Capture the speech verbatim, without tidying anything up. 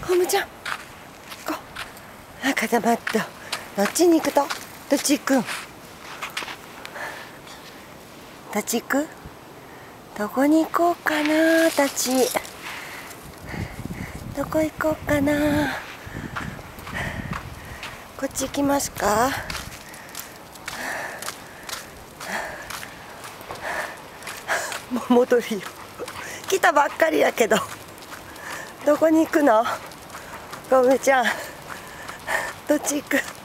ホームちゃん、こう。あ、固まった。どっちに行くと？どっち行くん？どっち行く？どこに行こうかな、たち。どこ行こうかな。こっち行きますか？もう戻るよ。来たばっかりやけど。どこに行くの？ゴムちゃん。どっち行く？